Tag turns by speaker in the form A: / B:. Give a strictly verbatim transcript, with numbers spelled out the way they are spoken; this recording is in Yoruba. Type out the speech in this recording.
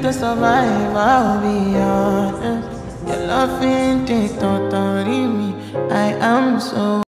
A: to survive, I'll be honest. Your love ain't it, don't me. I am so